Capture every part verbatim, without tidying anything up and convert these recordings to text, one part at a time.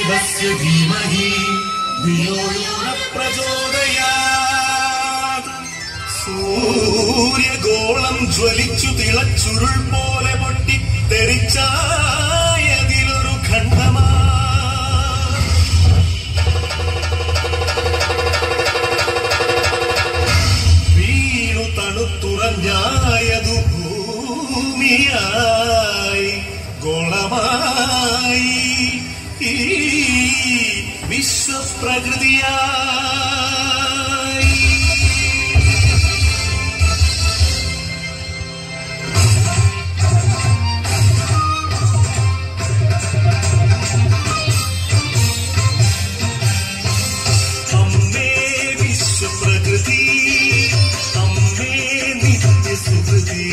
देवस्य धीमहि धियो यो न प्रचोदयात् सूर्यगोളം ജ്വലിച്ചു തിളച്ചുരുൾ പോലെ പൊട്ടി തെറിച്ചായതിലൊരു ഖണ്ഡമാ വീണു തണുത്തുറഞ്ഞായതു ഭൂമിയായി ഗോളമായി ഈ വിശ്വപ്രകൃതിയായി അമ്മേ വിശ്വപ്രകൃതി അമ്മേ നിത്യസുകൃതി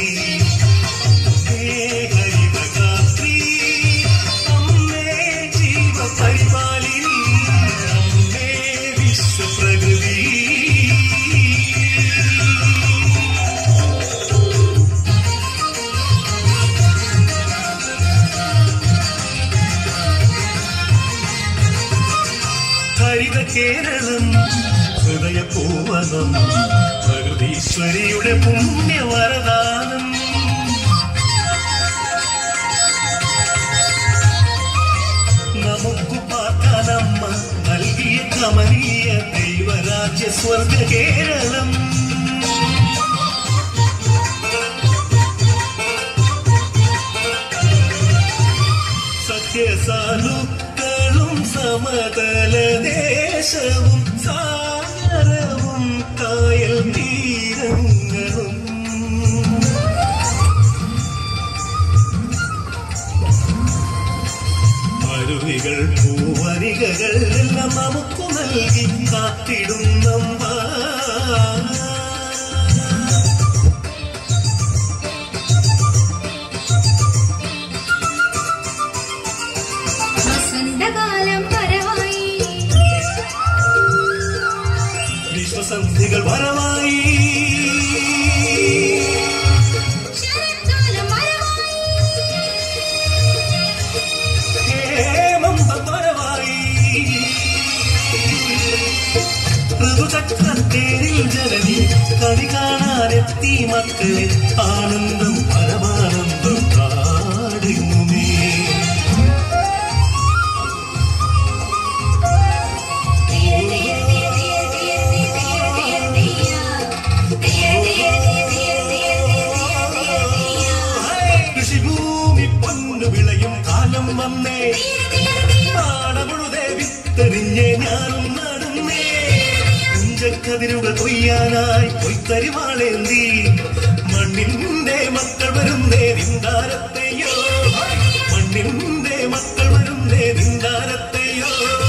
കേരളം ഹൃദയപൂവനം പ്രകൃതീശ്വരിയുടെ പുണ്യവരദാനം നമുക്കു പാർക്കാനമ്മ നൽകിയ കമനീയ ദൈവരാജ്യ സ്വർഗ കേരളം സത്യസാധുക്കളും സമതലദേശവും സാഗരവും കായൽ തീരങ്ങളും അരുവികൾ പൂവനികകൾ എല്ലാം നമുക്കു നൽകി കാത്തിടും നമ്മ വിശ്വസന്ധികൾ വരവായി ഹേമന്തം വരവായി ഋതുചക്രത്തേരിൽ ജനനി കണി കാണാനെത്തി മക്കളെ ആനന്ദം പരമാനന്ദം കാടുമേ വന്നേ പാടമുഴുതേ വിത്തെറിഞ്ഞേ ഞാനും നടുന്നേ കുഞ്ചക്കതിരുകൾ കൊയ്യാനായി കൊയ്ത്തരിവാളേന്തി മണ്ണിന്റെ മക്കൾ വരുന്നേ നിന്ദാരത്തെയോ മണ്ണിന്റെ മക്കൾ വരുന്നേ നിന്ദാരത്തെയോ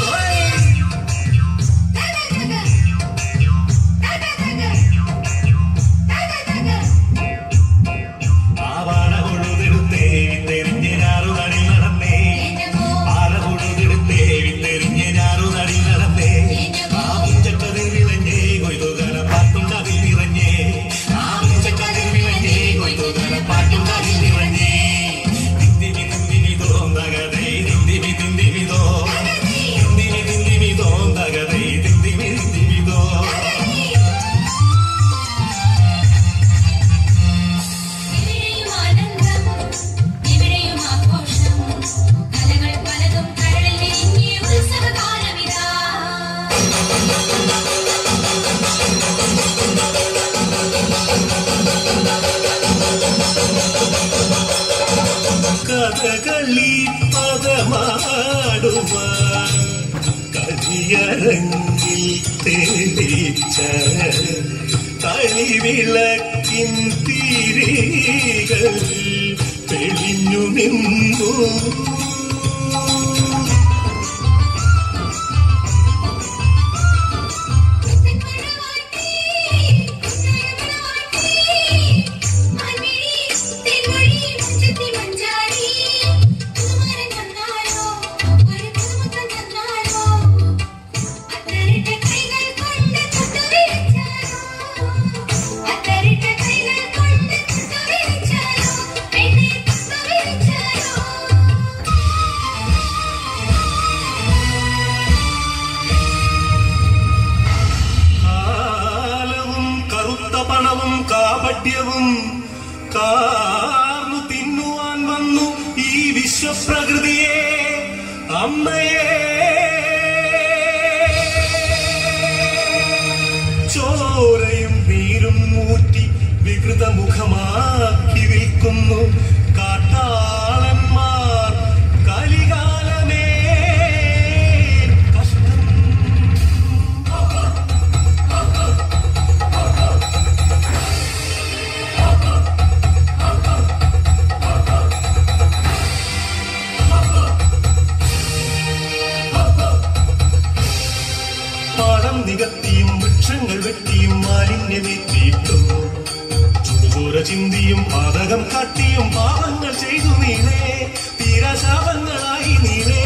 കഥകളി പദമാടുവാൻ കളിയരങ്ങിൽ തെളിച്ച കളിവിളക്കിൻ തിരികൾ തെളിഞ്ഞു നിന്നു പാഠ്യവും കാർന്നു തിന്നുവാൻ വന്നു ഈ വിശ്വപ്രകൃതിയെ അമ്മയെ ചോരയും നീരും ഊറ്റി വികൃതമുഖമാക്കി വിൽക്കുന്നു കാട്ടാളന്മാർ കലികാലമേ കഷ്ടം. പാടം നികത്തിയും വൃക്ഷങ്ങൾ വെട്ടിയും മാലിന്യമേറ്റിയിട്ടും ചുടുചോര ചിന്തിയും പാതകം കാട്ടിയും പാപങ്ങൾ ചെയ്തു നീളേ തീരാശാപങ്ങളായി നീളേ.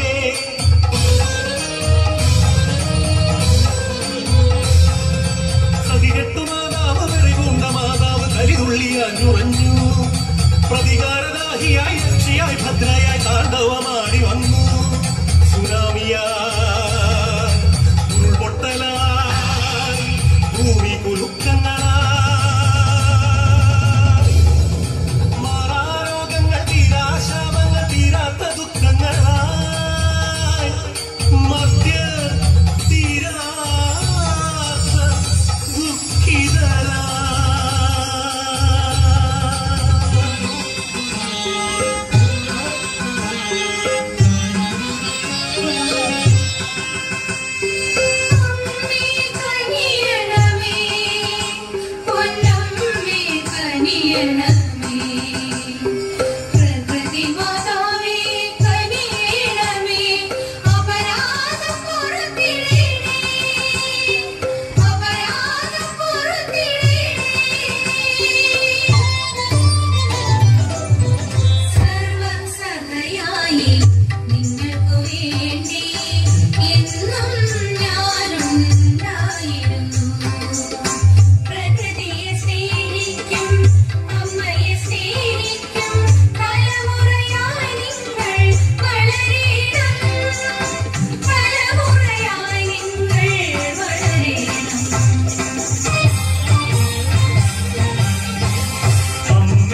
സതികെട്ടു മാതാവ് വെറികൊണ്ട മാതാവ് കലിതുള്ളി അഞ്ഞുറഞ്ഞു പ്രതികാരദാഹിയായി രക്ഷയായി ഭദ്രയായി താണ്ഡവമാടി വന്നു സുനാമിയായി ഉരുൾപൊട്ടലായി ഭൂമി കുലുക്കങ്ങളായി മാറാരോഗങ്ങൾ തീരാശാപങ്ങൾ തീരാത്ത ദുഃഖങ്ങളായി മധ്യ തീരാത്ത ദുഃഖിതരായി.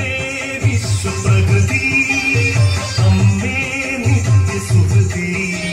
Amme nitya suhri